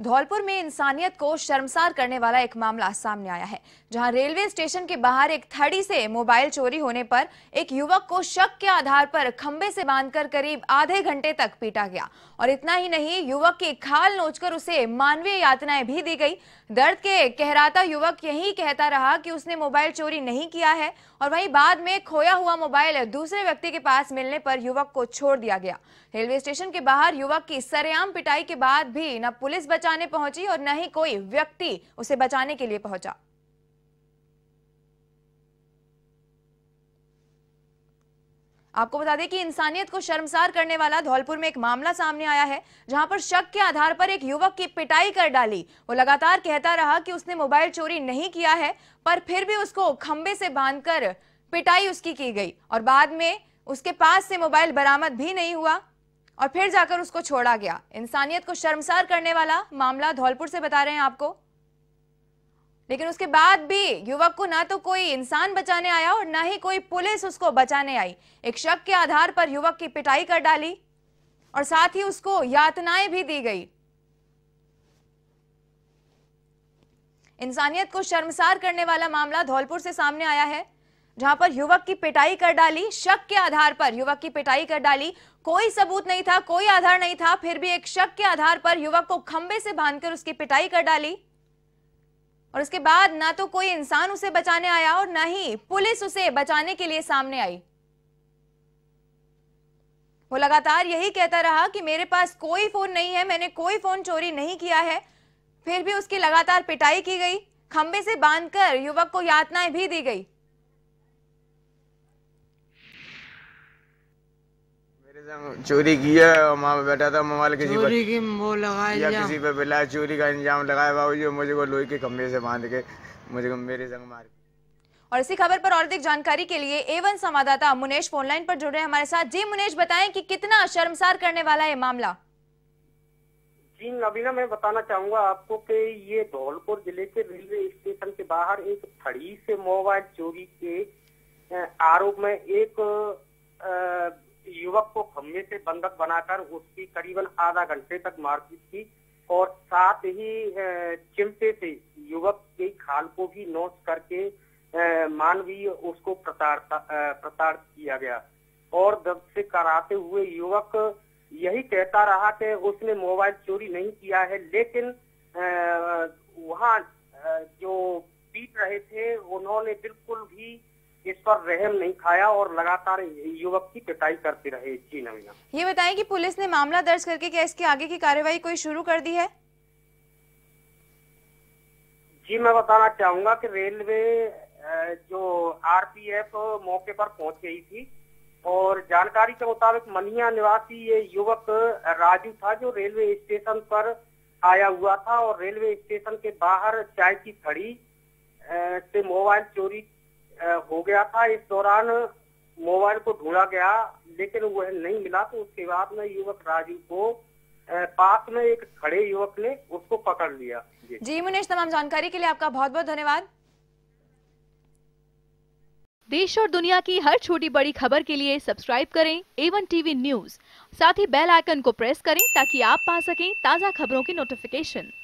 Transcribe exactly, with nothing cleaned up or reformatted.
धौलपुर में इंसानियत को शर्मसार करने वाला एक मामला सामने आया है, जहां रेलवे स्टेशन के बाहर एक थड़ी से मोबाइल चोरी होने पर एक युवक को शक के आधार पर खंबे से बांधकर करीब आधे घंटे तक पीटा गया। और इतना ही नहीं, युवक की खाल नोचकर उसे मानवीय यातनाएं भी दी गई। दर्द के कहराता युवक यही कहता रहा कि उसने मोबाइल चोरी नहीं किया है, और वहीं बाद में खोया हुआ मोबाइल दूसरे व्यक्ति के पास मिलने पर युवक को छोड़ दिया गया। रेलवे स्टेशन के बाहर युवक की सरेआम पिटाई के बाद भी न पुलिस बचाने पहुंची और न ही कोई व्यक्ति उसे बचाने के लिए पहुंचा। आपको बता दें कि इंसानियत को शर्मसार करने वाला धौलपुर में एक मामला सामने आया है, जहां पर शक के आधार पर एक युवक की पिटाई कर डाली। वो लगातार कहता रहा कि उसने मोबाइल चोरी नहीं किया है, पर फिर भी उसको खंबे से बांधकर पिटाई उसकी की गई और बाद में उसके पास से मोबाइल बरामद भी नहीं हुआ और फिर जाकर उसको छोड़ा गया। इंसानियत को शर्मसार करने वाला मामला धौलपुर से बता रहे हैं आपको। लेकिन उसके बाद भी युवक को ना तो कोई इंसान बचाने आया और ना ही कोई पुलिस उसको बचाने आई। एक शक के आधार पर युवक की पिटाई कर डाली और साथ ही उसको यातनाएं भी दी गई। इंसानियत को शर्मसार करने वाला मामला धौलपुर से सामने आया है, जहां पर युवक की पिटाई कर डाली, शक के आधार पर युवक की पिटाई कर डाली। कोई सबूत नहीं था, कोई आधार नहीं था, फिर भी एक शक के आधार पर युवक को खंबे से बांधकर उसकी पिटाई कर डाली और उसके बाद ना तो कोई इंसान उसे बचाने आया और ना ही पुलिस उसे बचाने के लिए सामने आई। वो लगातार यही कहता रहा कि मेरे पास कोई फोन नहीं है, मैंने कोई फोन चोरी नहीं किया है। फिर भी उसकी लगातार पिटाई की गई, खंबे से बांधकर युवक को यातनाएं भी दी गई। चोरी की है और वहाँ पे बैठा था, मोबाइल किसी पर चोरी की वो लगाया या किसी पे बिला चोरी का इंजाम लगाया बाबूजी, मुझे को लोहे के खंभे से बांध के मुझे को मेरे संग मार। और इसी खबर पर और अधिक जानकारी के लिए ए वन संवाददाता मुनेश फोनलाइन पर जुड़ रहे हैं हमारे साथ। जी मुनेश, बताएं कि कितना शर्मसार करने वाला है मामला। जी नवीना, मैं बताना चाहूंगा आपको कि ये धौलपुर जिले के रेलवे स्टेशन के बाहर एक थड़ी से मोबाइल चोरी के आरोप में एक युवक को खंभे से बंधक बनाकर उसकी करीबन आधा घंटे तक मारपीट की और साथ ही चिमटे से युवक की खाल को भी नोच करके मानवीय उसको प्रताड़ित किया गया। और दर्द से कराते हुए युवक यही कहता रहा कि उसने मोबाइल चोरी नहीं किया है, लेकिन वहाँ जो पीट रहे थे उन्होंने बिल्कुल भी इस पर रहम नहीं खाया और लगातार युवक की पिटाई करते रहे। जी नवीना, ये बताएं कि पुलिस ने मामला दर्ज करके क्या इसकी आगे की कार्यवाही कोई शुरू कर दी है? जी मैं बताना चाहूंगा कि रेलवे जो आरपीएफ मौके पर पहुंच गई थी और जानकारी के मुताबिक मनिया निवासी ये युवक राजू था, जो रेलवे स्टेशन पर आया हुआ था और रेलवे स्टेशन के बाहर चाय की थड़ी से मोबाइल चोरी हो गया था। इस दौरान मोबाइल को ढूंढा गया लेकिन वह नहीं मिला, तो उसके बाद में युवक राजू को पास में एक खड़े युवक ने उसको पकड़ लिया। जी, जी मुनेश, तमाम जानकारी के लिए आपका बहुत बहुत धन्यवाद। देश और दुनिया की हर छोटी बड़ी खबर के लिए सब्सक्राइब करें ए वन टीवी न्यूज, साथ ही बेल आइकन को प्रेस करें ताकि आप पा सकें ताज़ा खबरों की नोटिफिकेशन।